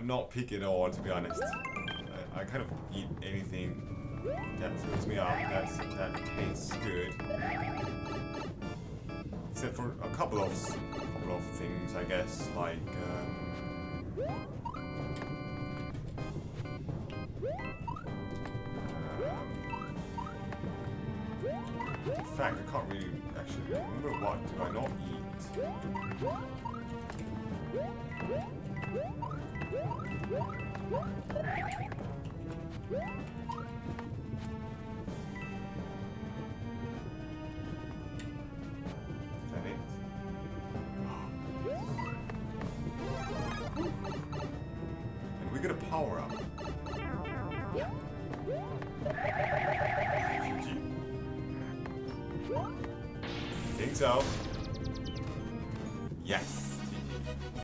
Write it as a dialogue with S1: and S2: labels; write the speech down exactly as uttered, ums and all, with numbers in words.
S1: I'm not picky at all, to be honest. I, I kind of eat anything that fills me up, that's, that tastes good. Except for a couple of, couple of things, I guess, like... Um, in fact, I can't really actually remember what do I not eat. Is that it? And we get a power up. Think so. Yes.